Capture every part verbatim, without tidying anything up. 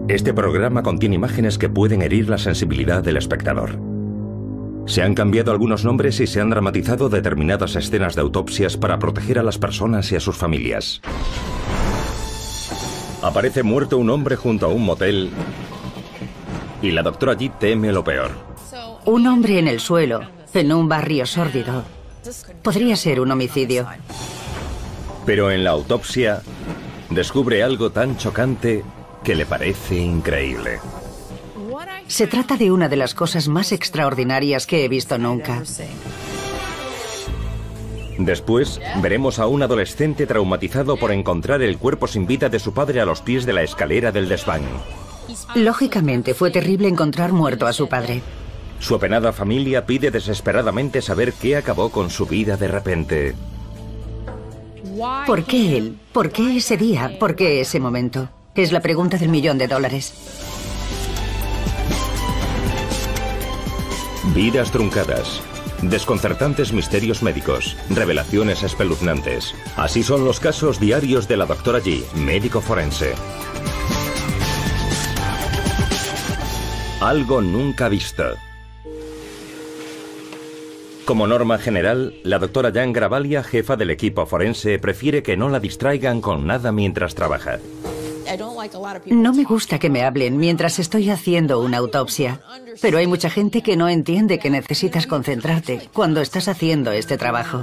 Este programa contiene imágenes que pueden herir la sensibilidad del espectador. Se han cambiado algunos nombres y se han dramatizado determinadas escenas de autopsias para proteger a las personas y a sus familias. Aparece muerto un hombre junto a un motel y la doctora G teme lo peor. Un hombre en el suelo, en un barrio sórdido. Podría ser un homicidio. Pero en la autopsia descubre algo tan chocante que le parece increíble. Se trata de una de las cosas más extraordinarias que he visto nunca. Después, veremos a un adolescente traumatizado por encontrar el cuerpo sin vida de su padre a los pies de la escalera del desván. Lógicamente, fue terrible encontrar muerto a su padre. Su apenada familia pide desesperadamente saber qué acabó con su vida de repente. ¿Por qué él? ¿Por qué ese día? ¿Por qué ese momento? Es la pregunta del millón de dólares. Vidas truncadas, desconcertantes misterios médicos, revelaciones espeluznantes. Así son los casos diarios de la doctora G, médico forense. Algo nunca visto. Como norma general, la doctora Jan Gravalia, jefa del equipo forense, prefiere que no la distraigan con nada mientras trabaja. No me gusta que me hablen mientras estoy haciendo una autopsia, pero hay mucha gente que no entiende que necesitas concentrarte cuando estás haciendo este trabajo.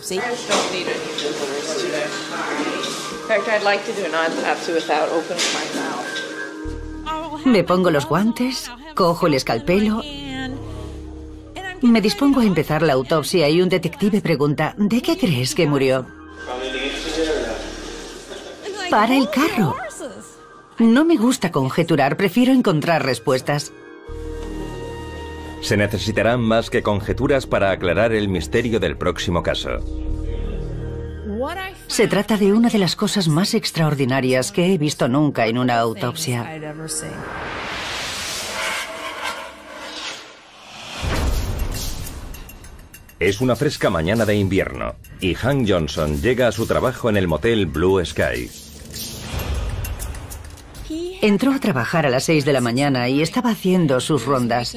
Me pongo los guantes, cojo el escalpelo, me dispongo a empezar la autopsia y un detective pregunta, ¿de qué crees que murió? Para el carro. No me gusta conjeturar, prefiero encontrar respuestas. Se necesitarán más que conjeturas para aclarar el misterio del próximo caso. Se trata de una de las cosas más extraordinarias que he visto nunca en una autopsia. Es una fresca mañana de invierno y Hank Johnson llega a su trabajo en el motel Blue Sky. Entró a trabajar a las seis de la mañana y estaba haciendo sus rondas.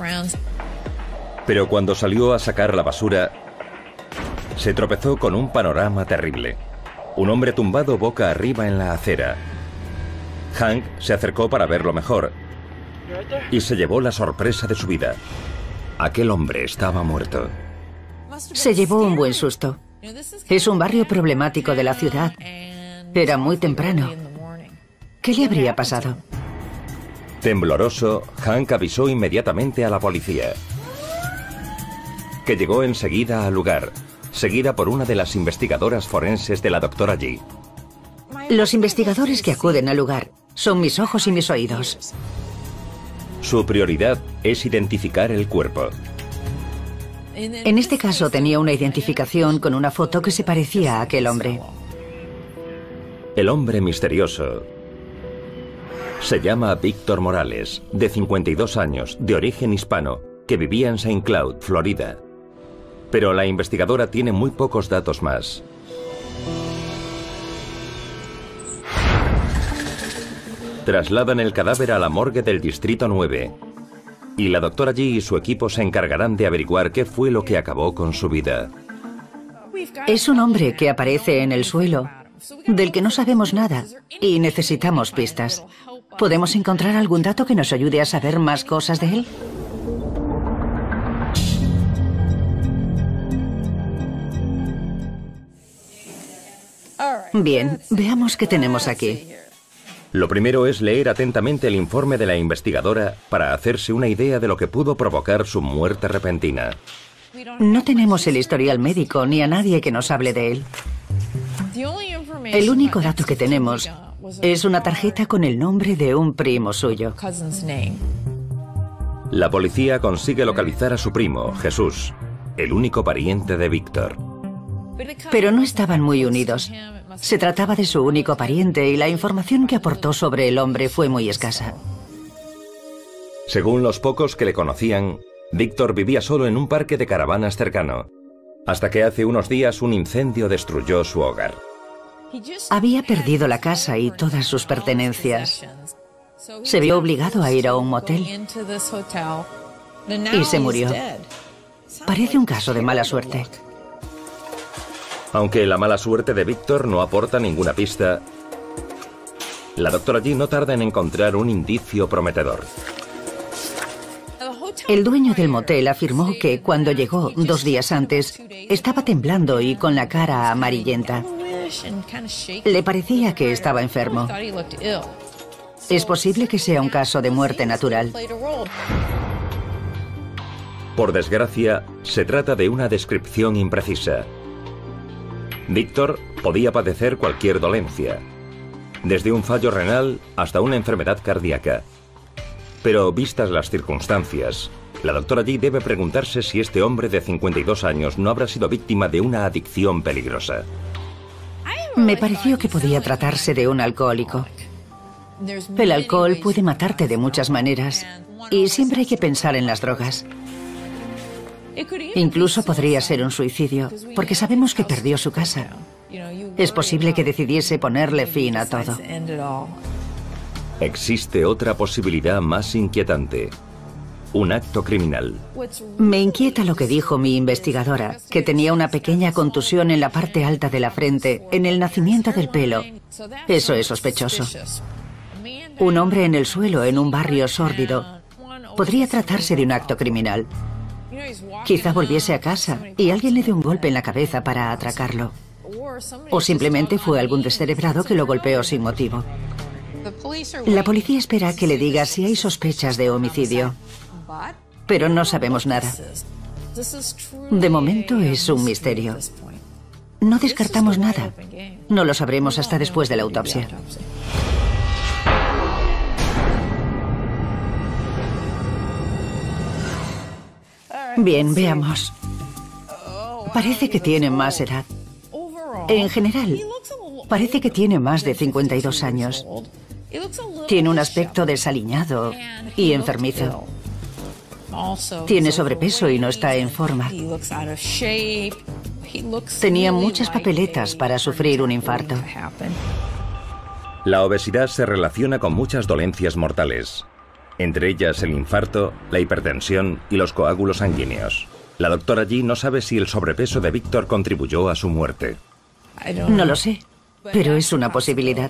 Pero cuando salió a sacar la basura, se tropezó con un panorama terrible. Un hombre tumbado boca arriba en la acera. Hank se acercó para verlo mejor y se llevó la sorpresa de su vida. Aquel hombre estaba muerto. Se llevó un buen susto. Es un barrio problemático de la ciudad. Era muy temprano. ¿Qué le habría pasado? Tembloroso, Hank avisó inmediatamente a la policía, que llegó enseguida al lugar, seguida por una de las investigadoras forenses de la doctora G. Los investigadores que acuden al lugar son mis ojos y mis oídos. Su prioridad es identificar el cuerpo. En este caso tenía una identificación con una foto que se parecía a aquel hombre. El hombre misterioso se llama Víctor Morales, de cincuenta y dos años, de origen hispano, que vivía en Saint Cloud, Florida. Pero la investigadora tiene muy pocos datos más. Trasladan el cadáver a la morgue del Distrito nueve. Y la doctora G y su equipo se encargarán de averiguar qué fue lo que acabó con su vida. Es un hombre que aparece en el suelo, del que no sabemos nada, y necesitamos pistas. ¿Podemos encontrar algún dato que nos ayude a saber más cosas de él? Bien, veamos qué tenemos aquí. Lo primero es leer atentamente el informe de la investigadora para hacerse una idea de lo que pudo provocar su muerte repentina. No tenemos el historial médico ni a nadie que nos hable de él. El único dato que tenemos es una tarjeta con el nombre de un primo suyo. La policía consigue localizar a su primo, Jesús, el único pariente de Víctor. Pero no estaban muy unidos. Se trataba de su único pariente y la información que aportó sobre el hombre fue muy escasa. Según los pocos que le conocían, Víctor vivía solo en un parque de caravanas cercano, hasta que hace unos días un incendio destruyó su hogar. Había perdido la casa y todas sus pertenencias. Se vio obligado a ir a un motel y se murió. Parece un caso de mala suerte. Aunque la mala suerte de Víctor no aporta ninguna pista, la doctora G no tarda en encontrar un indicio prometedor. El dueño del motel afirmó que cuando llegó dos días antes estaba temblando y con la cara amarillenta. Le parecía que estaba enfermo. Es posible que sea un caso de muerte natural. Por desgracia, se trata de una descripción imprecisa. Víctor podía padecer cualquier dolencia, desde un fallo renal hasta una enfermedad cardíaca. Pero vistas las circunstancias, la doctora G debe preguntarse si este hombre de cincuenta y dos años no habrá sido víctima de una adicción peligrosa. Me pareció que podía tratarse de un alcohólico. El alcohol puede matarte de muchas maneras y siempre hay que pensar en las drogas. Incluso podría ser un suicidio, porque sabemos que perdió su casa. Es posible que decidiese ponerle fin a todo. Existe otra posibilidad más inquietante: un acto criminal. Me inquieta lo que dijo mi investigadora, que tenía una pequeña contusión en la parte alta de la frente, en el nacimiento del pelo. Eso es sospechoso. Un hombre en el suelo en un barrio sórdido. Podría tratarse de un acto criminal. Quizá volviese a casa y alguien le dio un golpe en la cabeza para atracarlo. O simplemente fue algún descerebrado que lo golpeó sin motivo. La policía espera que le diga si hay sospechas de homicidio, pero no sabemos nada. De momento es un misterio. No descartamos nada. No lo sabremos hasta después de la autopsia. Bien, veamos. Parece que tiene más edad. En general, parece que tiene más de cincuenta y dos años. Tiene un aspecto desaliñado y enfermizo. Tiene sobrepeso y no está en forma. Tenía muchas papeletas para sufrir un infarto. La obesidad se relaciona con muchas dolencias mortales, entre ellas el infarto, la hipertensión y los coágulos sanguíneos. La doctora G no sabe si el sobrepeso de Víctor contribuyó a su muerte. No lo sé, pero es una posibilidad.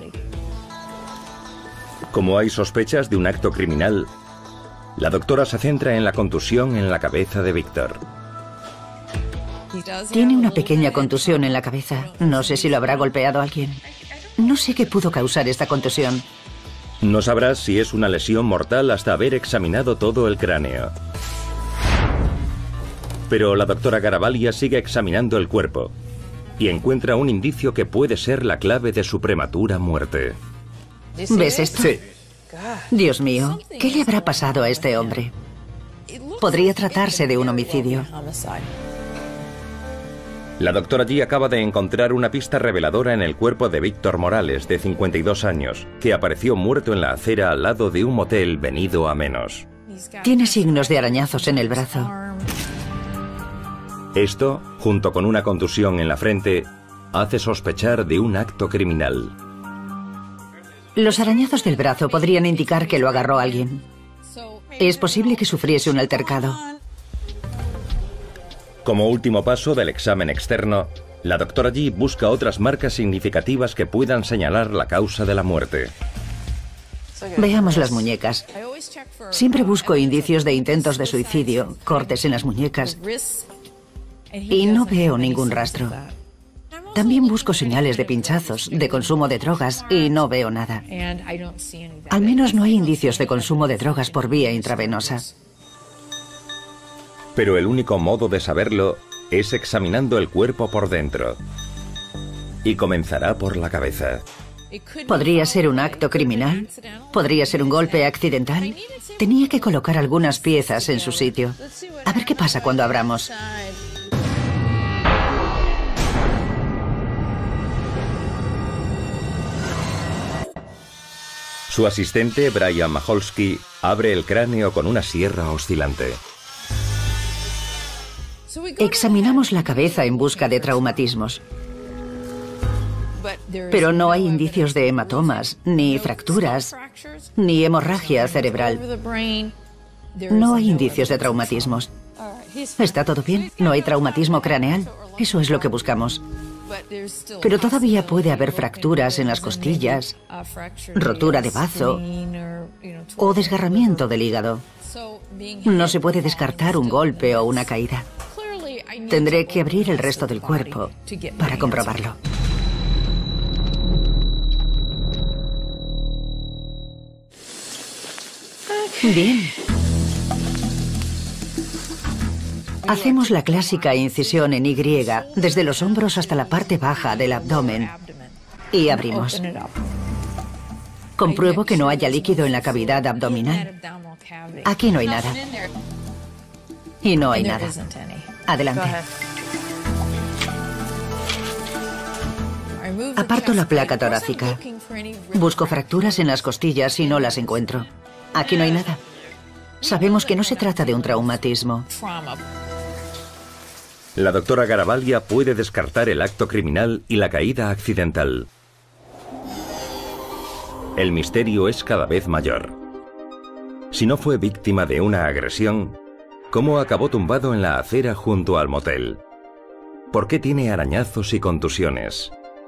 Como hay sospechas de un acto criminal, la doctora se centra en la contusión en la cabeza de Víctor. Tiene una pequeña contusión en la cabeza. No sé si lo habrá golpeado alguien. No sé qué pudo causar esta contusión. No sabrás si es una lesión mortal hasta haber examinado todo el cráneo. Pero la doctora Garavaglia sigue examinando el cuerpo y encuentra un indicio que puede ser la clave de su prematura muerte. ¿Ves esto? Sí. Dios mío, ¿qué le habrá pasado a este hombre? Podría tratarse de un homicidio. La doctora G acaba de encontrar una pista reveladora en el cuerpo de Víctor Morales, de cincuenta y dos años, que apareció muerto en la acera al lado de un motel venido a menos. Tiene signos de arañazos en el brazo. Esto, junto con una contusión en la frente, hace sospechar de un acto criminal. Los arañazos del brazo podrían indicar que lo agarró alguien. Es posible que sufriese un altercado. Como último paso del examen externo, la doctora G busca otras marcas significativas que puedan señalar la causa de la muerte. Veamos las muñecas. Siempre busco indicios de intentos de suicidio, cortes en las muñecas, y no veo ningún rastro. También busco señales de pinchazos, de consumo de drogas, y no veo nada. Al menos no hay indicios de consumo de drogas por vía intravenosa. Pero el único modo de saberlo es examinando el cuerpo por dentro. Y comenzará por la cabeza. ¿Podría ser un acto criminal? ¿Podría ser un golpe accidental? Tenía que colocar algunas piezas en su sitio. A ver qué pasa cuando abramos. Su asistente, Brian Macholsky, abre el cráneo con una sierra oscilante. Examinamos la cabeza en busca de traumatismos. Pero no hay indicios de hematomas, ni fracturas, ni hemorragia cerebral. No hay indicios de traumatismos. ¿Está todo bien? ¿No hay traumatismo craneal? Eso es lo que buscamos. Pero todavía puede haber fracturas en las costillas, rotura de bazo o desgarramiento del hígado. No se puede descartar un golpe o una caída. Tendré que abrir el resto del cuerpo para comprobarlo. Bien. Hacemos la clásica incisión en Y, desde los hombros hasta la parte baja del abdomen. Y abrimos. Compruebo que no haya líquido en la cavidad abdominal. Aquí no hay nada. Y no hay nada. Adelante. Aparto la placa torácica. Busco fracturas en las costillas y no las encuentro. Aquí no hay nada. Sabemos que no se trata de un traumatismo. La doctora Garavaglia puede descartar el acto criminal y la caída accidental. El misterio es cada vez mayor. Si no fue víctima de una agresión, ¿cómo acabó tumbado en la acera junto al motel? ¿Por qué tiene arañazos y contusiones?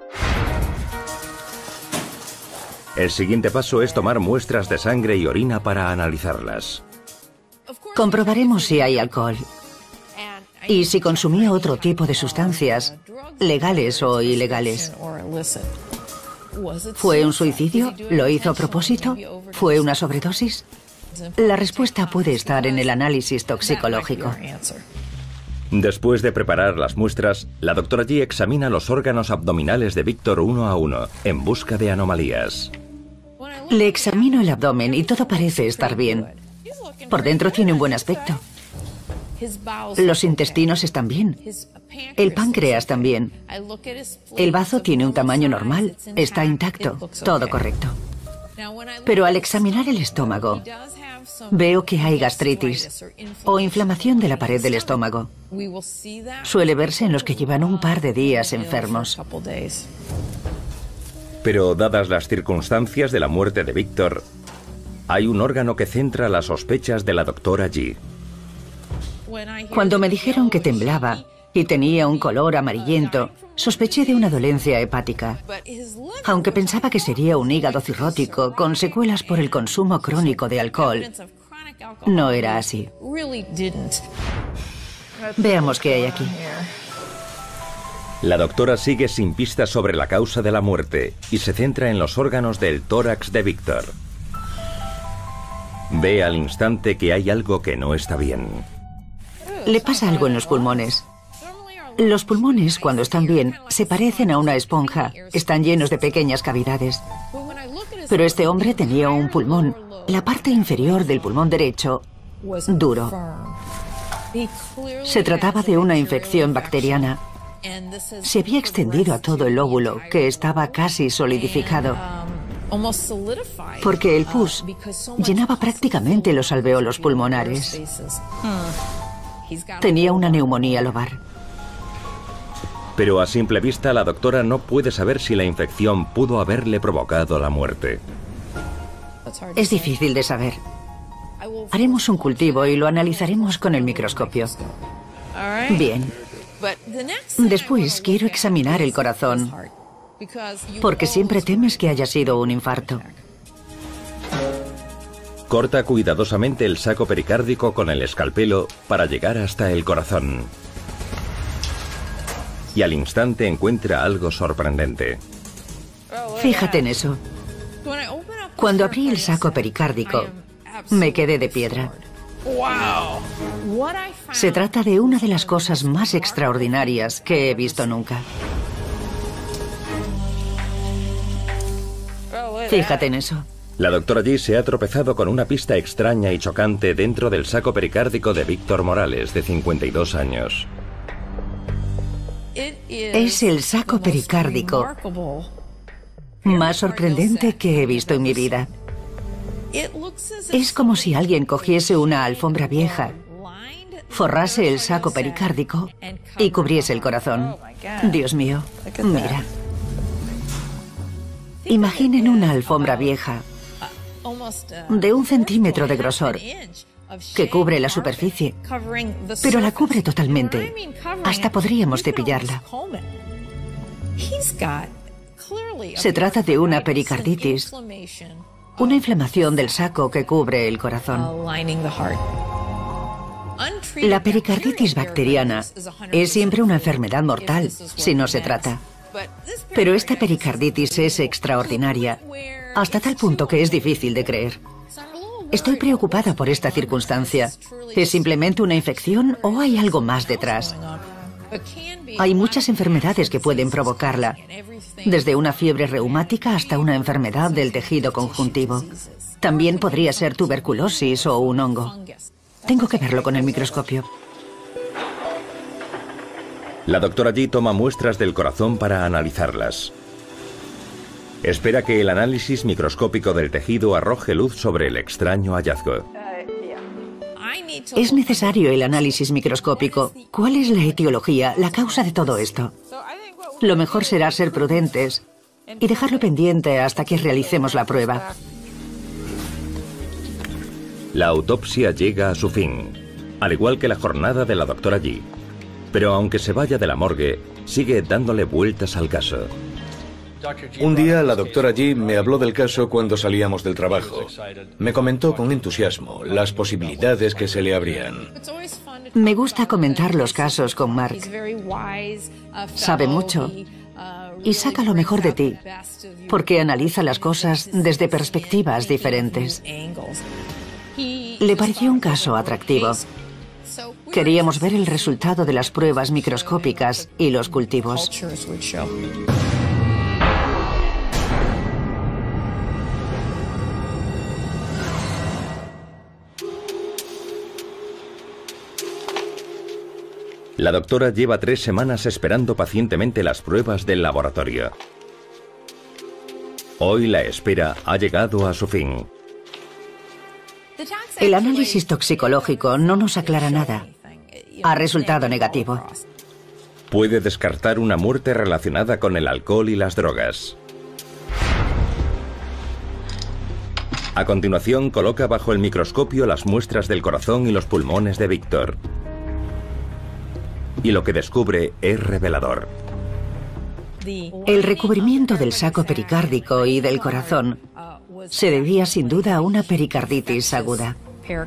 El siguiente paso es tomar muestras de sangre y orina para analizarlas. Comprobaremos si hay alcohol y si consumía otro tipo de sustancias, legales o ilegales. ¿Fue un suicidio? ¿Lo hizo a propósito? ¿Fue una sobredosis? La respuesta puede estar en el análisis toxicológico. Después de preparar las muestras, la doctora G examina los órganos abdominales de Víctor uno a uno, en busca de anomalías. Le examino el abdomen y todo parece estar bien. Por dentro tiene un buen aspecto. Los intestinos están bien. El páncreas también. El bazo tiene un tamaño normal. Está intacto. Todo correcto. Pero al examinar el estómago, veo que hay gastritis o inflamación de la pared del estómago. Suele verse en los que llevan un par de días enfermos. Pero dadas las circunstancias de la muerte de Víctor, hay un órgano que centra las sospechas de la doctora G. Cuando me dijeron que temblaba y tenía un color amarillento, sospeché de una dolencia hepática, aunque pensaba que sería un hígado cirrótico con secuelas por el consumo crónico de alcohol. No era así. Veamos qué hay aquí. La doctora sigue sin pistas sobre la causa de la muerte y se centra en los órganos del tórax de Víctor. Ve al instante que hay algo que no está bien. Le pasa algo en los pulmones. Los pulmones, cuando están bien, se parecen a una esponja. Están llenos de pequeñas cavidades. Pero este hombre tenía un pulmón, la parte inferior del pulmón derecho, duro. Se trataba de una infección bacteriana. Se había extendido a todo el lóbulo, que estaba casi solidificado, porque el pus llenaba prácticamente los alvéolos pulmonares. Tenía una neumonía lobar. Pero a simple vista la doctora no puede saber si la infección pudo haberle provocado la muerte. Es difícil de saber. Haremos un cultivo y lo analizaremos con el microscopio. Bien. Después quiero examinar el corazón, porque siempre temes que haya sido un infarto. Corta cuidadosamente el saco pericárdico con el escalpelo para llegar hasta el corazón. Y al instante encuentra algo sorprendente. Fíjate en eso. Cuando abrí el saco pericárdico, me quedé de piedra. Se trata de una de las cosas más extraordinarias que he visto nunca. Fíjate en eso. La doctora G se ha tropezado con una pista extraña y chocante dentro del saco pericárdico de Víctor Morales, de cincuenta y dos años. Es el saco pericárdico más sorprendente que he visto en mi vida. Es como si alguien cogiese una alfombra vieja, forrase el saco pericárdico y cubriese el corazón. Dios mío, mira. Imaginen una alfombra vieja, de un centímetro de grosor, que cubre la superficie, pero la cubre totalmente. Hasta podríamos cepillarla. Se trata de una pericarditis, una inflamación del saco que cubre el corazón. La pericarditis bacteriana es siempre una enfermedad mortal si no se trata. Pero esta pericarditis es extraordinaria, hasta tal punto que es difícil de creer. Estoy preocupada por esta circunstancia. ¿Es simplemente una infección o hay algo más detrás? Hay muchas enfermedades que pueden provocarla, desde una fiebre reumática hasta una enfermedad del tejido conjuntivo. También podría ser tuberculosis o un hongo. Tengo que verlo con el microscopio. La doctora Yi toma muestras del corazón para analizarlas. Espera que el análisis microscópico del tejido arroje luz sobre el extraño hallazgo. Es necesario el análisis microscópico. ¿Cuál es la etiología, la causa de todo esto? Lo mejor será ser prudentes y dejarlo pendiente hasta que realicemos la prueba. La autopsia llega a su fin, al igual que la jornada de la doctora Yi. Pero aunque se vaya de la morgue, sigue dándole vueltas al caso. Un día la doctora Yi me habló del caso cuando salíamos del trabajo. Me comentó con entusiasmo las posibilidades que se le abrían. Me gusta comentar los casos con Mark. Sabe mucho y saca lo mejor de ti, porque analiza las cosas desde perspectivas diferentes. Le pareció un caso atractivo. Queríamos ver el resultado de las pruebas microscópicas y los cultivos. La doctora lleva tres semanas esperando pacientemente las pruebas del laboratorio. Hoy la espera ha llegado a su fin. El análisis toxicológico no nos aclara nada. Ha resultado negativo. Puede descartar una muerte relacionada con el alcohol y las drogas. A continuación, coloca bajo el microscopio las muestras del corazón y los pulmones de Víctor. Y lo que descubre es revelador. El recubrimiento del saco pericárdico y del corazón se debía sin duda a una pericarditis aguda.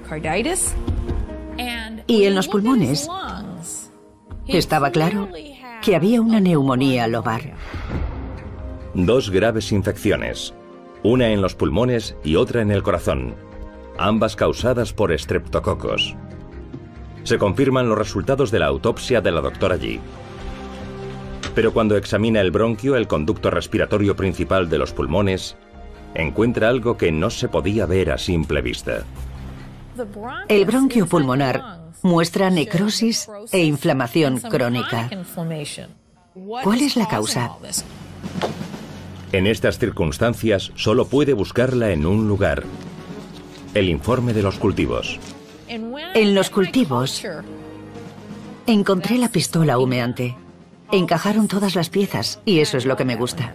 Y en los pulmones estaba claro que había una neumonía lobar. Dos graves infecciones, una en los pulmones y otra en el corazón, ambas causadas por estreptococos. Se confirman los resultados de la autopsia de la doctora Yi. Pero cuando examina el bronquio, el conducto respiratorio principal de los pulmones, encuentra algo que no se podía ver a simple vista. El bronquio pulmonar muestra necrosis e inflamación crónica. ¿Cuál es la causa? En estas circunstancias, solo puede buscarla en un lugar: el informe de los cultivos. En los cultivos encontré la pistola humeante. Encajaron todas las piezas y eso es lo que me gusta.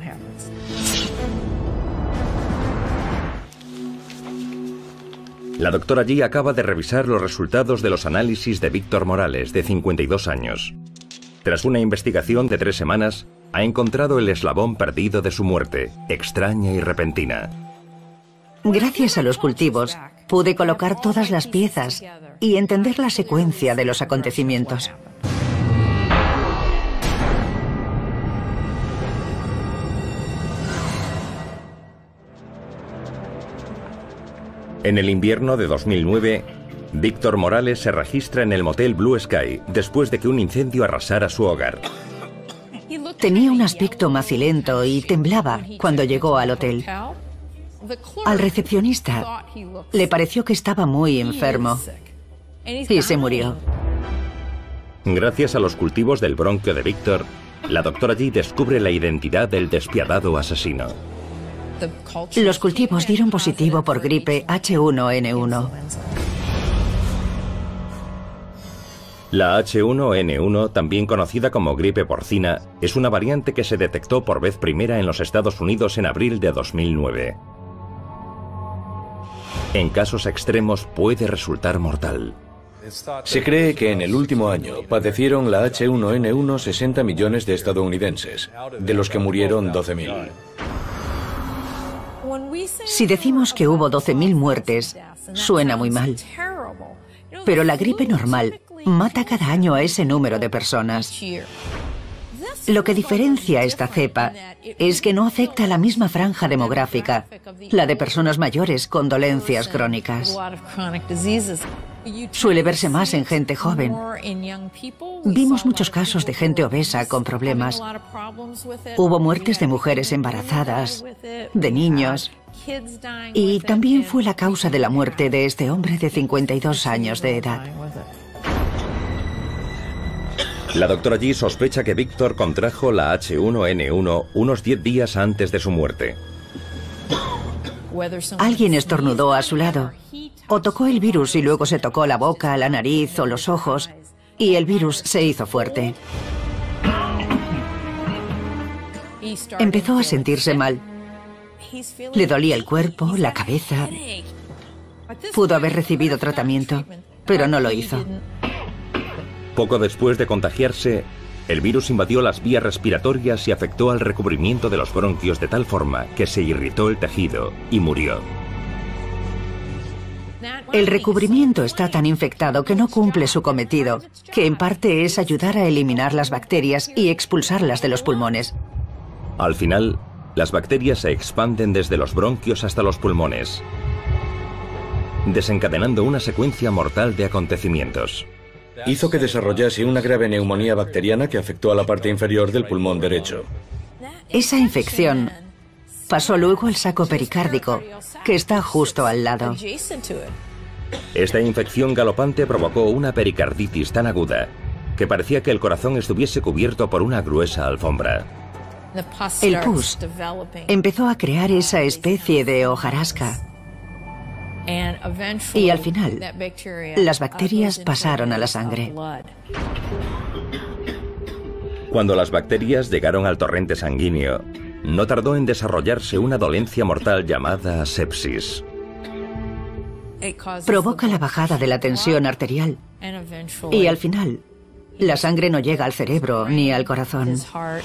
La doctora Yi acaba de revisar los resultados de los análisis de Víctor Morales, de cincuenta y dos años. Tras una investigación de tres semanas, ha encontrado el eslabón perdido de su muerte, extraña y repentina. Gracias a los cultivos, pude colocar todas las piezas y entender la secuencia de los acontecimientos. En el invierno de dos mil nueve, Víctor Morales se registra en el motel Blue Sky después de que un incendio arrasara su hogar. Tenía un aspecto macilento y temblaba cuando llegó al hotel. Al recepcionista le pareció que estaba muy enfermo y se murió. Gracias a los cultivos del bronquio de Víctor, la doctora Yi descubre la identidad del despiadado asesino. Los cultivos dieron positivo por gripe H uno N uno. La H uno N uno, también conocida como gripe porcina, es una variante que se detectó por vez primera en los Estados Unidos en abril de dos mil nueve. En casos extremos puede resultar mortal. Se cree que en el último año padecieron la H uno N uno sesenta millones de estadounidenses, de los que murieron doce mil. Si decimos que hubo doce mil muertes, suena muy mal. Pero la gripe normal mata cada año a ese número de personas. Lo que diferencia esta cepa es que no afecta a la misma franja demográfica, la de personas mayores con dolencias crónicas. Suele verse más en gente joven. Vimos muchos casos de gente obesa con problemas. Hubo muertes de mujeres embarazadas, de niños, y también fue la causa de la muerte de este hombre de cincuenta y dos años de edad. La doctora Yi sospecha que Víctor contrajo la H uno N uno unos diez días antes de su muerte. Alguien estornudó a su lado, o tocó el virus y luego se tocó la boca, la nariz o los ojos, y el virus se hizo fuerte. Empezó a sentirse mal. Le dolía el cuerpo, la cabeza. Pudo haber recibido tratamiento, pero no lo hizo. Poco después de contagiarse, el virus invadió las vías respiratorias y afectó al recubrimiento de los bronquios de tal forma que se irritó el tejido y murió. El recubrimiento está tan infectado que no cumple su cometido, que en parte es ayudar a eliminar las bacterias y expulsarlas de los pulmones. Al final, las bacterias se expanden desde los bronquios hasta los pulmones, desencadenando una secuencia mortal de acontecimientos. Hizo que desarrollase una grave neumonía bacteriana que afectó a la parte inferior del pulmón derecho. Esa infección pasó luego al saco pericárdico, que está justo al lado. Esta infección galopante provocó una pericarditis tan aguda que parecía que el corazón estuviese cubierto por una gruesa alfombra. El pus empezó a crear esa especie de hojarasca. Y al final, las bacterias pasaron a la sangre. Cuando las bacterias llegaron al torrente sanguíneo, no tardó en desarrollarse una dolencia mortal llamada sepsis. Provoca la bajada de la tensión arterial y al final, la sangre no llega al cerebro ni al corazón.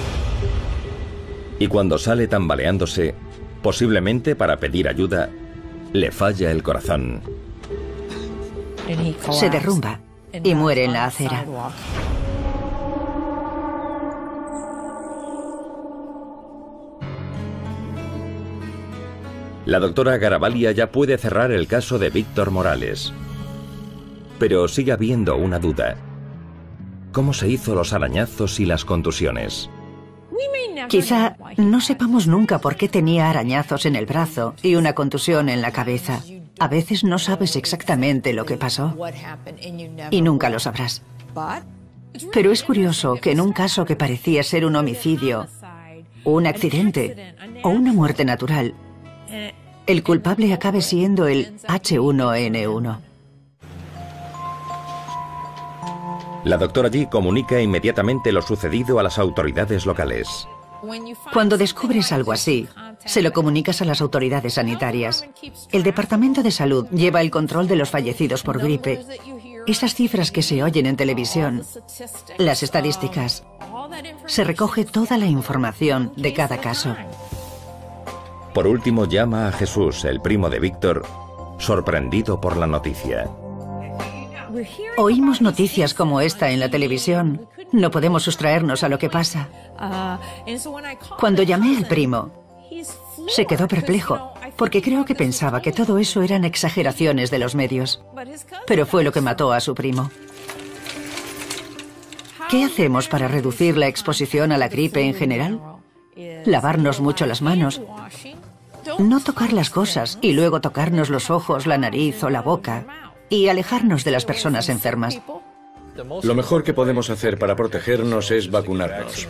Y cuando sale tambaleándose, posiblemente para pedir ayuda, le falla el corazón. Se derrumba y muere en la acera. La doctora Garavaglia ya puede cerrar el caso de Víctor Morales. Pero sigue habiendo una duda. ¿Cómo se hizo los arañazos y las contusiones? Quizá no sepamos nunca por qué tenía arañazos en el brazo y una contusión en la cabeza. A veces no sabes exactamente lo que pasó y nunca lo sabrás. Pero es curioso que en un caso que parecía ser un homicidio, un accidente o una muerte natural, el culpable acabe siendo el H uno N uno. La doctora Yi comunica inmediatamente lo sucedido a las autoridades locales. Cuando descubres algo así, se lo comunicas a las autoridades sanitarias. El Departamento de Salud lleva el control de los fallecidos por gripe. Esas cifras que se oyen en televisión, las estadísticas, se recoge toda la información de cada caso. Por último llama a Jesús, el primo de Víctor, sorprendido por la noticia. Oímos noticias como esta en la televisión. No podemos sustraernos a lo que pasa. Cuando llamé al primo, se quedó perplejo, porque creo que pensaba que todo eso eran exageraciones de los medios. Pero fue lo que mató a su primo. ¿Qué hacemos para reducir la exposición a la gripe en general? Lavarnos mucho las manos. No tocar las cosas y luego tocarnos los ojos, la nariz o la boca. Y alejarnos de las personas enfermas. Lo mejor que podemos hacer para protegernos es vacunarnos.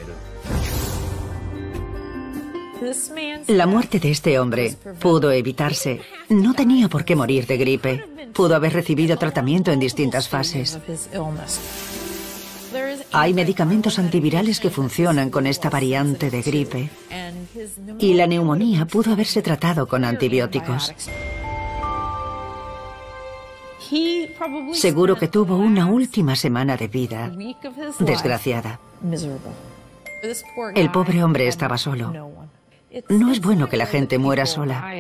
La muerte de este hombre pudo evitarse. No tenía por qué morir de gripe. Pudo haber recibido tratamiento en distintas fases. Hay medicamentos antivirales que funcionan con esta variante de gripe. Y la neumonía pudo haberse tratado con antibióticos. Seguro que tuvo una última semana de vida desgraciada. El pobre hombre estaba solo. No es bueno que la gente muera sola.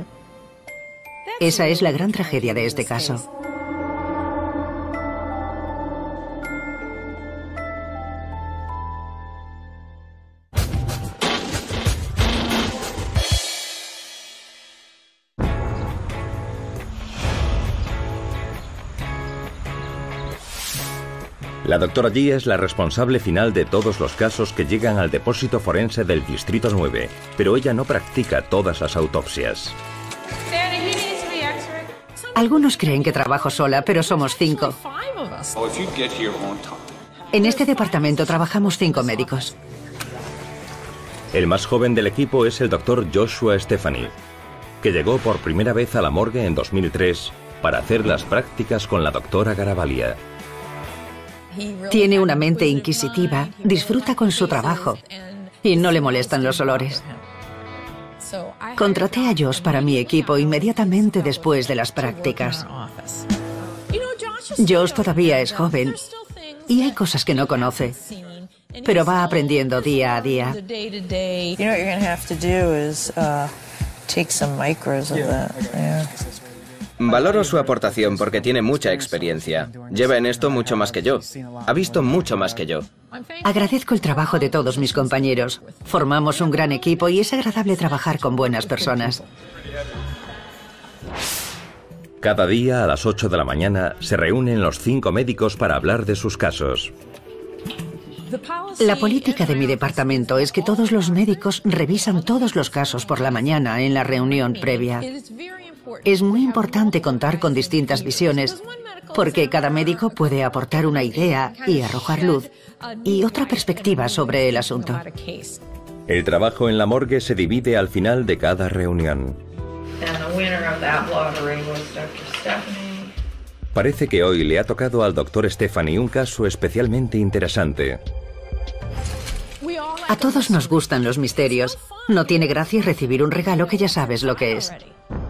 Esa es la gran tragedia de este caso. La doctora Yi es la responsable final de todos los casos que llegan al depósito forense del Distrito nueve, pero ella no practica todas las autopsias. Algunos creen que trabajo sola, pero somos cinco. En este departamento trabajamos cinco médicos. El más joven del equipo es el doctor Joshua Stephanie, que llegó por primera vez a la morgue en dos mil tres para hacer las prácticas con la doctora Garavaglia. Tiene una mente inquisitiva, disfruta con su trabajo y no le molestan los olores. Contraté a Josh para mi equipo inmediatamente después de las prácticas. Josh todavía es joven y hay cosas que no conoce, pero va aprendiendo día a día. Valoro su aportación porque tiene mucha experiencia. Lleva en esto mucho más que yo. Ha visto mucho más que yo. Agradezco el trabajo de todos mis compañeros. Formamos un gran equipo y es agradable trabajar con buenas personas. Cada día a las ocho de la mañana se reúnen los cinco médicos para hablar de sus casos. La política de mi departamento es que todos los médicos revisan todos los casos por la mañana en la reunión previa. Es muy importante contar con distintas visiones, porque cada médico puede aportar una idea y arrojar luz y otra perspectiva sobre el asunto. El trabajo en la morgue se divide al final de cada reunión. Parece que hoy le ha tocado al doctor Stephanie un caso especialmente interesante. A todos nos gustan los misterios. No tiene gracia recibir un regalo que ya sabes lo que es.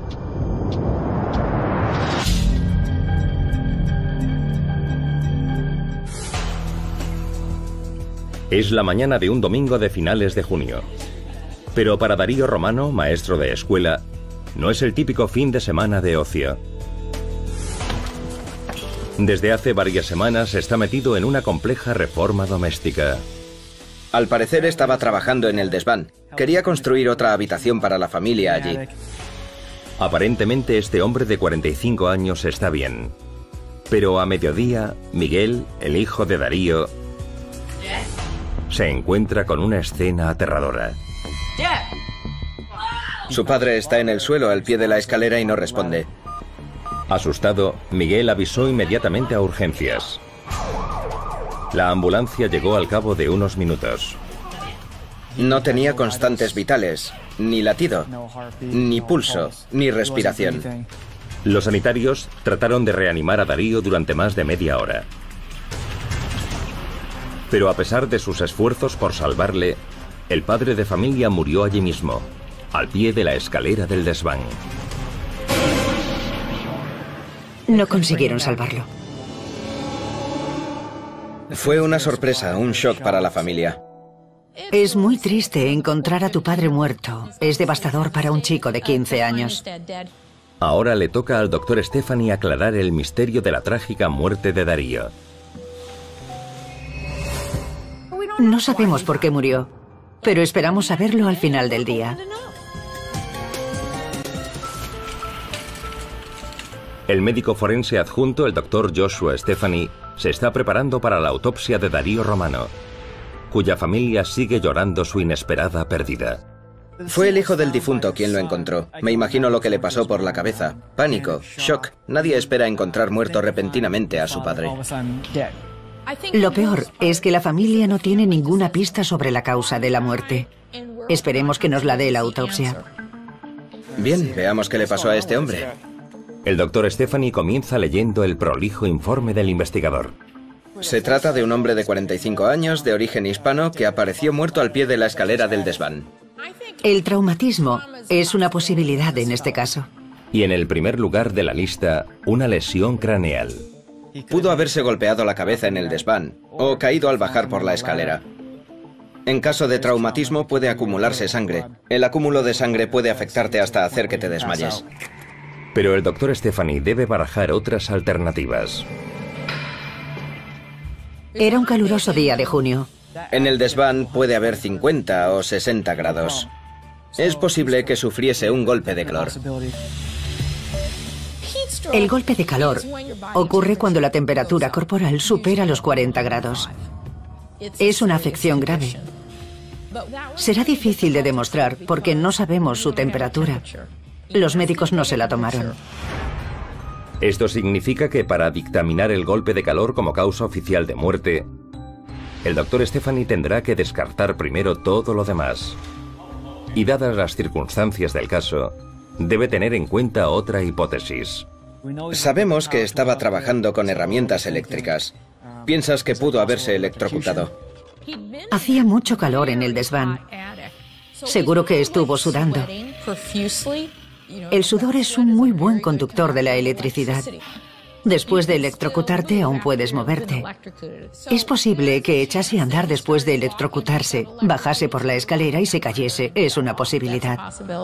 Es la mañana de un domingo de finales de junio. Pero para Darío Romano, maestro de escuela, no es el típico fin de semana de ocio. Desde hace varias semanas está metido en una compleja reforma doméstica. Al parecer estaba trabajando en el desván. Quería construir otra habitación para la familia allí. Aparentemente este hombre de cuarenta y cinco años está bien. Pero a mediodía, Miguel, el hijo de Darío, se encuentra con una escena aterradora. Su padre está en el suelo al pie de la escalera y no responde. Asustado, Miguel avisó inmediatamente a urgencias. La ambulancia llegó al cabo de unos minutos. No tenía constantes vitales, ni latido, ni pulso, ni respiración. Los sanitarios trataron de reanimar a Darío durante más de media hora. Pero a pesar de sus esfuerzos por salvarle, el padre de familia murió allí mismo, al pie de la escalera del desván. No consiguieron salvarlo. Fue una sorpresa, un shock para la familia. Es muy triste encontrar a tu padre muerto. Es devastador para un chico de quince años. Ahora le toca al doctor Stephanie aclarar el misterio de la trágica muerte de Darío. No sabemos por qué murió, pero esperamos saberlo al final del día. El médico forense adjunto, el doctor Joshua Stephanie, se está preparando para la autopsia de Darío Romano, cuya familia sigue llorando su inesperada pérdida. Fue el hijo del difunto quien lo encontró. Me imagino lo que le pasó por la cabeza. Pánico, shock. Nadie espera encontrar muerto repentinamente a su padre. Lo peor es que la familia no tiene ninguna pista sobre la causa de la muerte. Esperemos que nos la dé la autopsia. Bien, veamos qué le pasó a este hombre. El doctor Stephanie comienza leyendo el prolijo informe del investigador. Se trata de un hombre de cuarenta y cinco años, de origen hispano, que apareció muerto al pie de la escalera del desván. El traumatismo es una posibilidad en este caso. Y en el primer lugar de la lista, una lesión craneal. Pudo haberse golpeado la cabeza en el desván o caído al bajar por la escalera. En caso de traumatismo puede acumularse sangre. El acúmulo de sangre puede afectarte hasta hacer que te desmayes. Pero el doctor Stephanie debe barajar otras alternativas. Era un caluroso día de junio. En el desván puede haber cincuenta o sesenta grados. Es posible que sufriese un golpe de calor. El golpe de calor ocurre cuando la temperatura corporal supera los cuarenta grados. Es una afección grave. Será difícil de demostrar porque no sabemos su temperatura. Los médicos no se la tomaron. Esto significa que para dictaminar el golpe de calor como causa oficial de muerte, el doctor Stephanie tendrá que descartar primero todo lo demás. Y dadas las circunstancias del caso, debe tener en cuenta otra hipótesis. Sabemos que estaba trabajando con herramientas eléctricas. ¿Piensas que pudo haberse electrocutado? Hacía mucho calor en el desván. Seguro que estuvo sudando. El sudor es un muy buen conductor de la electricidad. Después de electrocutarte aún puedes moverte. Es posible que echase a andar después de electrocutarse, bajase por la escalera y se cayese. Es una posibilidad.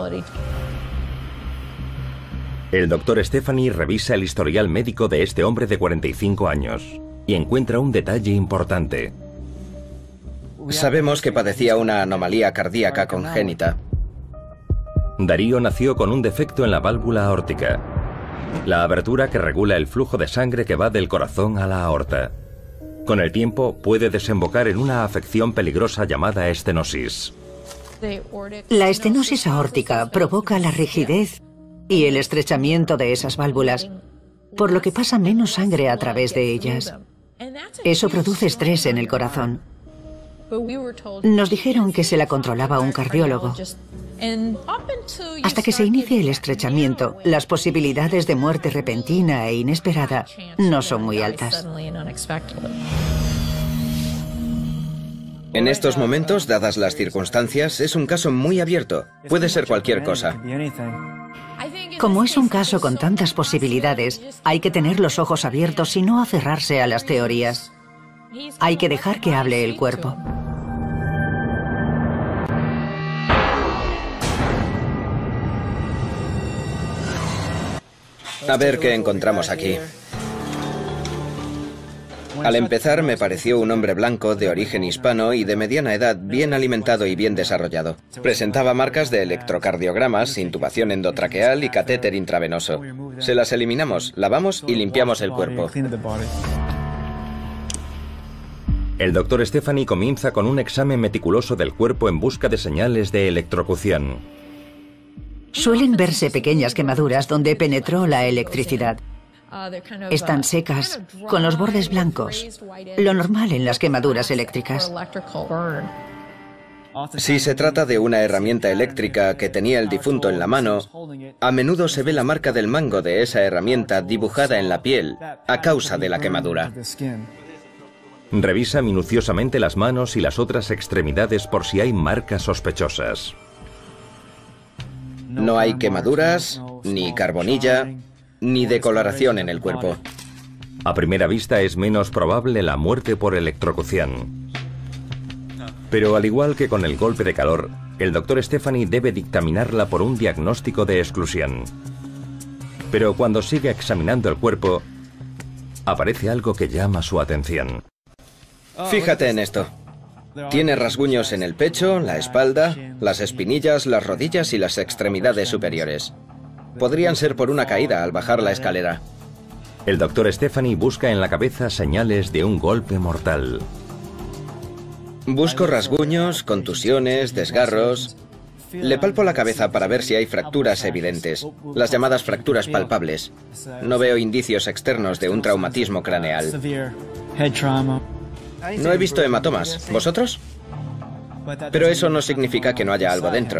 El doctor Stephanie revisa el historial médico de este hombre de cuarenta y cinco años y encuentra un detalle importante. Sabemos que padecía una anomalía cardíaca congénita. Darío nació con un defecto en la válvula aórtica, la abertura que regula el flujo de sangre que va del corazón a la aorta. Con el tiempo puede desembocar en una afección peligrosa llamada estenosis. La estenosis aórtica provoca la rigidez y el estrechamiento de esas válvulas, por lo que pasa menos sangre a través de ellas. Eso produce estrés en el corazón. Nos dijeron que se la controlaba un cardiólogo. Hasta que se inicie el estrechamiento, las posibilidades de muerte repentina e inesperada no son muy altas. En estos momentos, dadas las circunstancias, es un caso muy abierto. Puede ser cualquier cosa. Como es un caso con tantas posibilidades, hay que tener los ojos abiertos y no aferrarse a las teorías. Hay que dejar que hable el cuerpo. A ver qué encontramos aquí. Al empezar me pareció un hombre blanco de origen hispano y de mediana edad, bien alimentado y bien desarrollado. Presentaba marcas de electrocardiogramas, intubación endotraqueal y catéter intravenoso. Se las eliminamos, lavamos y limpiamos el cuerpo. El doctor Stephanie comienza con un examen meticuloso del cuerpo en busca de señales de electrocución. Suelen verse pequeñas quemaduras donde penetró la electricidad. Están secas, con los bordes blancos, lo normal en las quemaduras eléctricas. Si se trata de una herramienta eléctrica que tenía el difunto en la mano, a menudo se ve la marca del mango de esa herramienta dibujada en la piel a causa de la quemadura. Revisa minuciosamente las manos y las otras extremidades por si hay marcas sospechosas. No hay quemaduras, ni carbonilla, ni decoloración en el cuerpo. A primera vista es menos probable la muerte por electrocución. Pero al igual que con el golpe de calor, el doctor Stephanie debe dictaminarla por un diagnóstico de exclusión. Pero cuando sigue examinando el cuerpo, aparece algo que llama su atención. Fíjate en esto. Tiene rasguños en el pecho, la espalda, las espinillas, las rodillas y las extremidades superiores. Podrían ser por una caída al bajar la escalera. El doctor Stephanie busca en la cabeza señales de un golpe mortal. Busco rasguños, contusiones, desgarros. Le palpo la cabeza para ver si hay fracturas evidentes, las llamadas fracturas palpables. No veo indicios externos de un traumatismo craneal. No he visto hematomas. ¿Vosotros? Pero eso no significa que no haya algo dentro.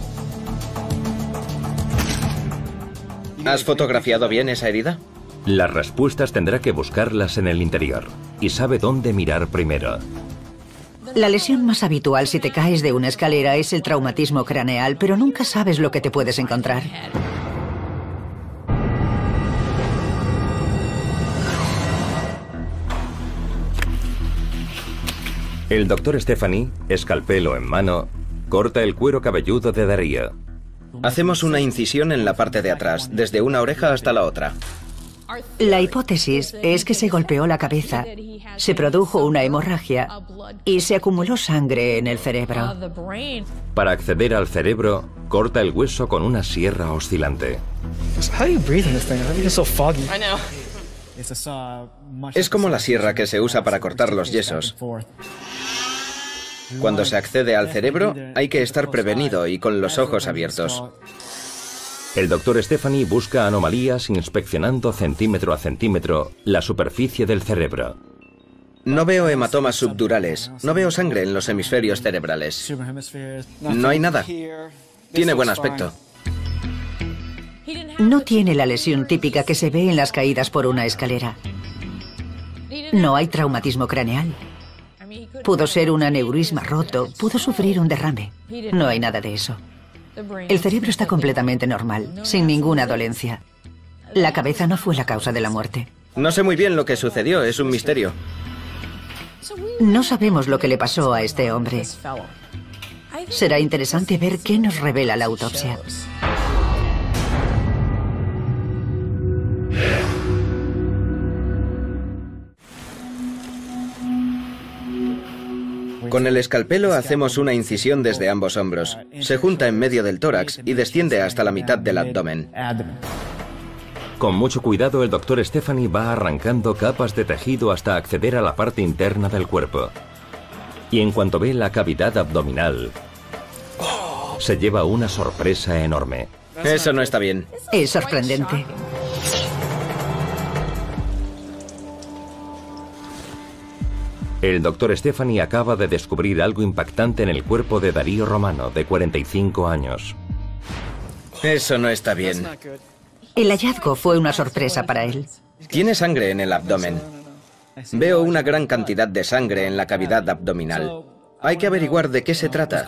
¿Has fotografiado bien esa herida? Las respuestas tendrá que buscarlas en el interior y sabe dónde mirar primero. La lesión más habitual si te caes de una escalera es el traumatismo craneal, pero nunca sabes lo que te puedes encontrar. El doctor Stephanie, escalpelo en mano, corta el cuero cabelludo de Darío. Hacemos una incisión en la parte de atrás, desde una oreja hasta la otra. La hipótesis es que se golpeó la cabeza, se produjo una hemorragia y se acumuló sangre en el cerebro. Para acceder al cerebro, corta el hueso con una sierra oscilante. Es como la sierra que se usa para cortar los yesos. Cuando se accede al cerebro, hay que estar prevenido y con los ojos abiertos. El doctor Stephanie busca anomalías inspeccionando centímetro a centímetro la superficie del cerebro. No veo hematomas subdurales, no veo sangre en los hemisferios cerebrales. No hay nada. Tiene buen aspecto. No tiene la lesión típica que se ve en las caídas por una escalera. No hay traumatismo craneal. Pudo ser un aneurisma roto, pudo sufrir un derrame. No hay nada de eso. El cerebro está completamente normal, sin ninguna dolencia. La cabeza no fue la causa de la muerte. No sé muy bien lo que sucedió, es un misterio. No sabemos lo que le pasó a este hombre. Será interesante ver qué nos revela la autopsia. Con el escalpelo hacemos una incisión desde ambos hombros. Se junta en medio del tórax y desciende hasta la mitad del abdomen. Con mucho cuidado, el doctor Stephanie va arrancando capas de tejido hasta acceder a la parte interna del cuerpo. Y en cuanto ve la cavidad abdominal, se lleva una sorpresa enorme. Eso no está bien. Es sorprendente. El doctor Stephanie acaba de descubrir algo impactante en el cuerpo de Darío Romano, de cuarenta y cinco años. Eso no está bien. El hallazgo fue una sorpresa para él. Tiene sangre en el abdomen. Veo una gran cantidad de sangre en la cavidad abdominal. Hay que averiguar de qué se trata.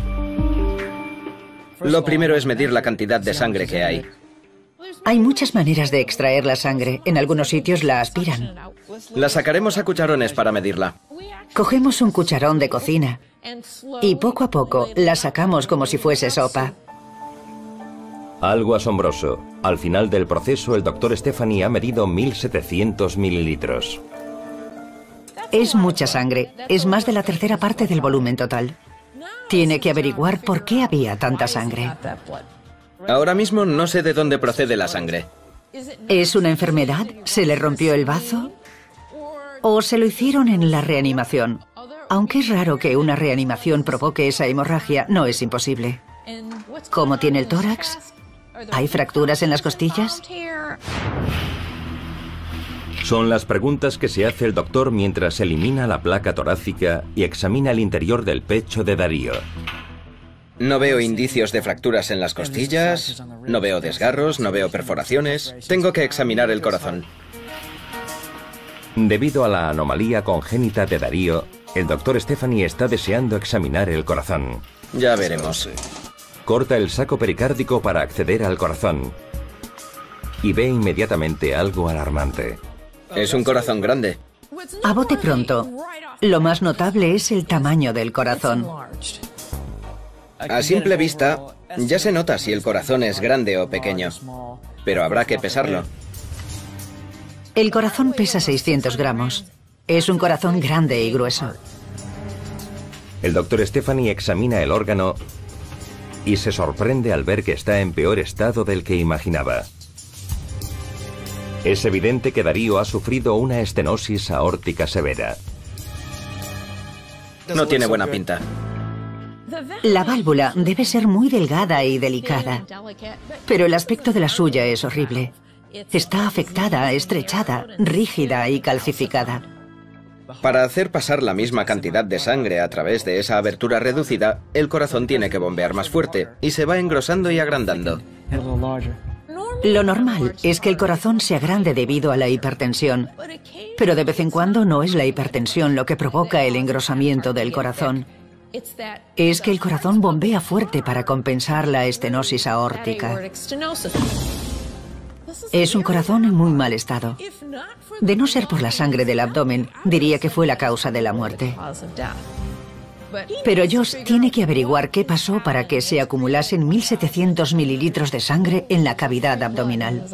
Lo primero es medir la cantidad de sangre que hay. Hay muchas maneras de extraer la sangre. En algunos sitios la aspiran. La sacaremos a cucharones para medirla. Cogemos un cucharón de cocina y poco a poco la sacamos como si fuese sopa. Algo asombroso. Al final del proceso, el doctor Stephanie ha medido mil setecientos mililitros. Es mucha sangre. Es más de la tercera parte del volumen total. Tiene que averiguar por qué había tanta sangre. Ahora mismo no sé de dónde procede la sangre. ¿Es una enfermedad? ¿Se le rompió el bazo? ¿O se lo hicieron en la reanimación? Aunque es raro que una reanimación provoque esa hemorragia, no es imposible. ¿Cómo tiene el tórax? ¿Hay fracturas en las costillas? Son las preguntas que se hace el doctor mientras elimina la placa torácica y examina el interior del pecho de Darío. No veo indicios de fracturas en las costillas, no veo desgarros, no veo perforaciones. Tengo que examinar el corazón. Debido a la anomalía congénita de Darío, el doctor Stephanie está deseando examinar el corazón. Ya veremos. Corta el saco pericárdico para acceder al corazón y ve inmediatamente algo alarmante. Es un corazón grande. A bote pronto, lo más notable es el tamaño del corazón. A simple vista, ya se nota si el corazón es grande o pequeño, pero habrá que pesarlo. El corazón pesa seiscientos gramos. Es un corazón grande y grueso. El doctor Stephanie examina el órgano y se sorprende al ver que está en peor estado del que imaginaba. Es evidente que Darío ha sufrido una estenosis aórtica severa. No tiene buena pinta. La válvula debe ser muy delgada y delicada, pero el aspecto de la suya es horrible. Está afectada, estrechada, rígida y calcificada. Para hacer pasar la misma cantidad de sangre a través de esa abertura reducida, el corazón tiene que bombear más fuerte y se va engrosando y agrandando. Lo normal es que el corazón se agrande debido a la hipertensión, pero de vez en cuando no es la hipertensión lo que provoca el engrosamiento del corazón. Es que el corazón bombea fuerte para compensar la estenosis aórtica. Es un corazón en muy mal estado. De no ser por la sangre del abdomen, diría que fue la causa de la muerte. Pero Josh tiene que averiguar qué pasó para que se acumulasen mil setecientos mililitros de sangre en la cavidad abdominal.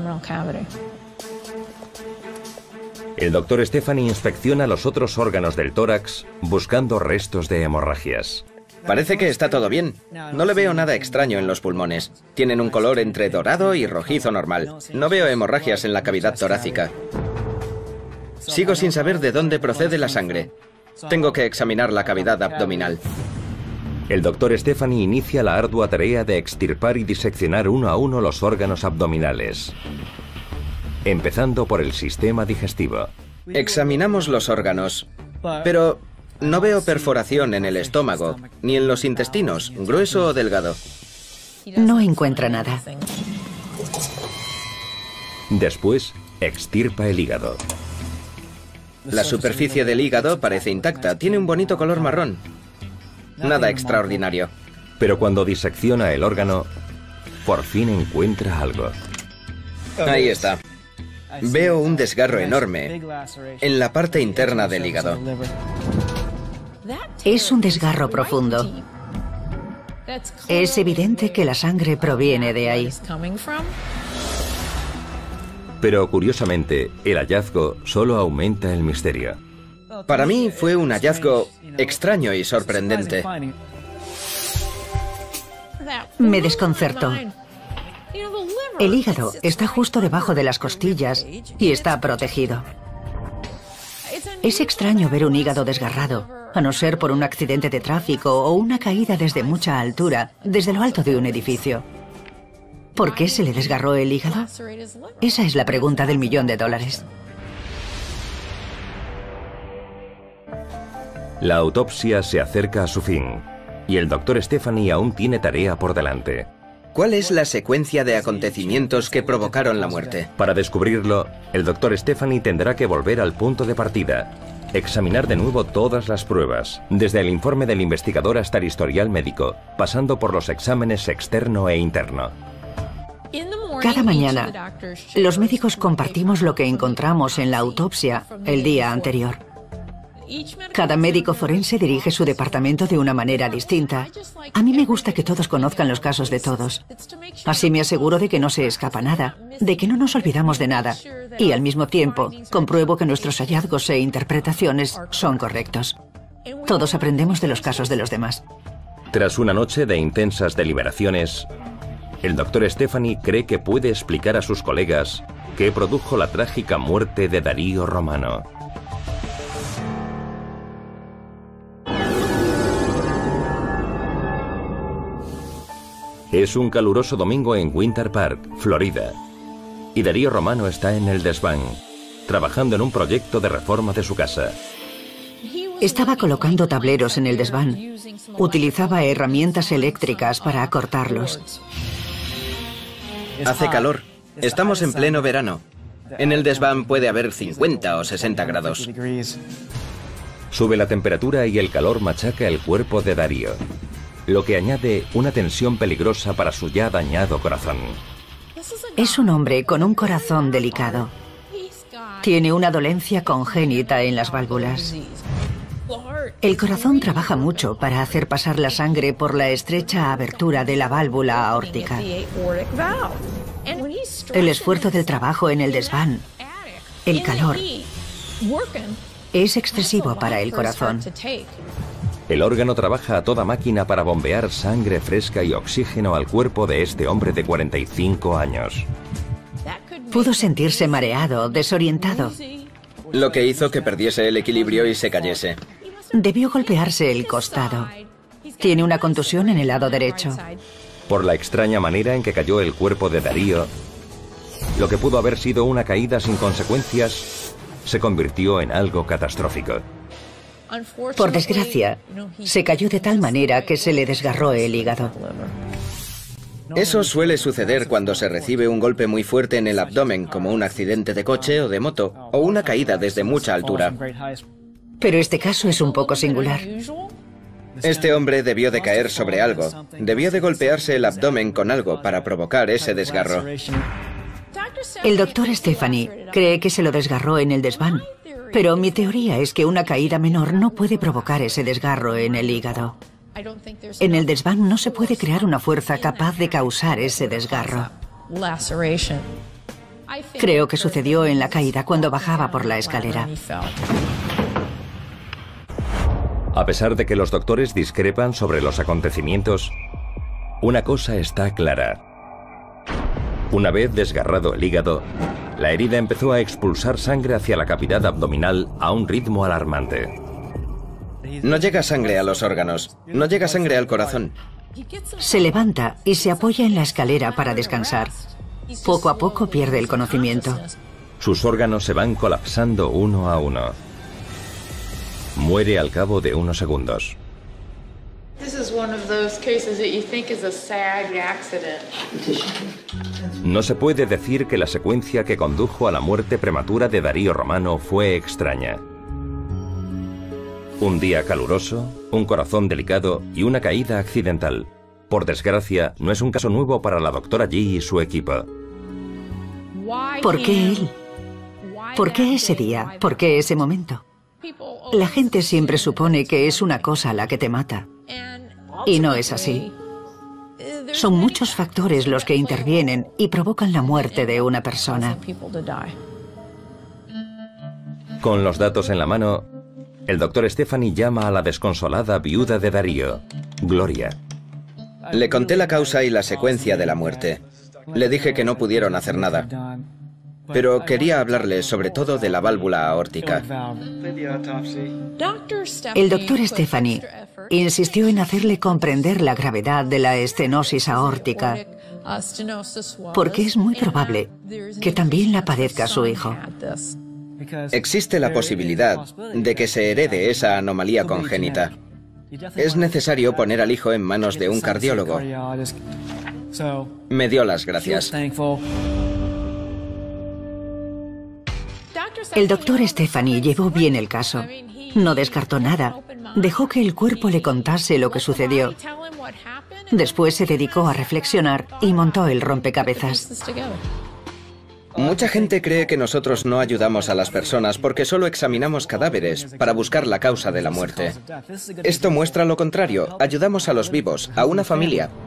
El doctor Stephanie inspecciona los otros órganos del tórax buscando restos de hemorragias. Parece que está todo bien. No le veo nada extraño en los pulmones. Tienen un color entre dorado y rojizo normal. No veo hemorragias en la cavidad torácica. Sigo sin saber de dónde procede la sangre. Tengo que examinar la cavidad abdominal. El doctor Stephanie inicia la ardua tarea de extirpar y diseccionar uno a uno los órganos abdominales, empezando por el sistema digestivo. Examinamos los órganos, pero no veo perforación en el estómago, ni en los intestinos, grueso o delgado. No encuentra nada. Después, extirpa el hígado. La superficie del hígado parece intacta, tiene un bonito color marrón. Nada extraordinario. Pero cuando disecciona el órgano, por fin encuentra algo. Ahí está. Veo un desgarro enorme en la parte interna del hígado. Es un desgarro profundo. Es evidente que la sangre proviene de ahí. Pero curiosamente, el hallazgo solo aumenta el misterio. Para mí fue un hallazgo extraño y sorprendente. Me desconcertó. El hígado está justo debajo de las costillas y está protegido. Es extraño ver un hígado desgarrado, a no ser por un accidente de tráfico o una caída desde mucha altura, desde lo alto de un edificio. ¿Por qué se le desgarró el hígado? Esa es la pregunta del millón de dólares. La autopsia se acerca a su fin, y el doctor Stephanie aún tiene tarea por delante. ¿Cuál es la secuencia de acontecimientos que provocaron la muerte? Para descubrirlo, el doctor Stephanie tendrá que volver al punto de partida, examinar de nuevo todas las pruebas, desde el informe del investigador hasta el historial médico, pasando por los exámenes externo e interno. Cada mañana, los médicos compartimos lo que encontramos en la autopsia el día anterior. Cada médico forense dirige su departamento de una manera distinta. A mí me gusta que todos conozcan los casos de todos. Así me aseguro de que no se escapa nada, de que no nos olvidamos de nada. Y al mismo tiempo, compruebo que nuestros hallazgos e interpretaciones son correctos. Todos aprendemos de los casos de los demás. Tras una noche de intensas deliberaciones, el doctor Stephanie cree que puede explicar a sus colegas qué produjo la trágica muerte de Darío Romano. Es un caluroso domingo en Winter Park, Florida, y Darío Romano está en el desván, trabajando en un proyecto de reforma de su casa. Estaba colocando tableros en el desván. Utilizaba herramientas eléctricas para acortarlos. Hace calor. Estamos en pleno verano. En el desván puede haber cincuenta o sesenta grados. Sube la temperatura y el calor machaca el cuerpo de Darío, lo que añade una tensión peligrosa para su ya dañado corazón. Es un hombre con un corazón delicado. Tiene una dolencia congénita en las válvulas. El corazón trabaja mucho para hacer pasar la sangre por la estrecha abertura de la válvula aórtica. El esfuerzo del trabajo en el desván, el calor, es excesivo para el corazón. El órgano trabaja a toda máquina para bombear sangre fresca y oxígeno al cuerpo de este hombre de cuarenta y cinco años. Pudo sentirse mareado, desorientado. Lo que hizo que perdiese el equilibrio y se cayese. Debió golpearse el costado. Tiene una contusión en el lado derecho. Por la extraña manera en que cayó el cuerpo de Darío, lo que pudo haber sido una caída sin consecuencias se convirtió en algo catastrófico. Por desgracia, se cayó de tal manera que se le desgarró el hígado. Eso suele suceder cuando se recibe un golpe muy fuerte en el abdomen, como un accidente de coche o de moto, o una caída desde mucha altura. Pero este caso es un poco singular. Este hombre debió de caer sobre algo. Debió de golpearse el abdomen con algo para provocar ese desgarro. El doctor Stephanie cree que se lo desgarró en el desván, pero mi teoría es que una caída menor no puede provocar ese desgarro en el hígado. En el desván no se puede crear una fuerza capaz de causar ese desgarro. Creo que sucedió en la caída cuando bajaba por la escalera. A pesar de que los doctores discrepan sobre los acontecimientos, una cosa está clara. Una vez desgarrado el hígado, la herida empezó a expulsar sangre hacia la cavidad abdominal a un ritmo alarmante. No llega sangre a los órganos, no llega sangre al corazón. Se levanta y se apoya en la escalera para descansar. Poco a poco pierde el conocimiento. Sus órganos se van colapsando uno a uno. Muere al cabo de unos segundos. No se puede decir que la secuencia que condujo a la muerte prematura de Darío Romano fue extraña. Un día caluroso, un corazón delicado y una caída accidental. Por desgracia, no es un caso nuevo para la doctora Yi y su equipo. ¿Por qué él? ¿Por qué ese día? ¿Por qué ese momento? La gente siempre supone que es una cosa la que te mata. Y no es así. Son muchos factores los que intervienen y provocan la muerte de una persona. Con los datos en la mano, el doctor Stephanie llama a la desconsolada viuda de Darío, Gloria. Le conté la causa y la secuencia de la muerte. Le dije que no pudieron hacer nada. Pero quería hablarle sobre todo de la válvula aórtica. El doctor Stephanie insistió en hacerle comprender la gravedad de la estenosis aórtica, porque es muy probable que también la padezca su hijo. Existe la posibilidad de que se herede esa anomalía congénita. Es necesario poner al hijo en manos de un cardiólogo. Me dio las gracias. El doctor Stephanie llevó bien el caso. No descartó nada. Dejó que el cuerpo le contase lo que sucedió. Después se dedicó a reflexionar y montó el rompecabezas. Mucha gente cree que nosotros no ayudamos a las personas porque solo examinamos cadáveres para buscar la causa de la muerte. Esto muestra lo contrario. Ayudamos a los vivos, a una familia.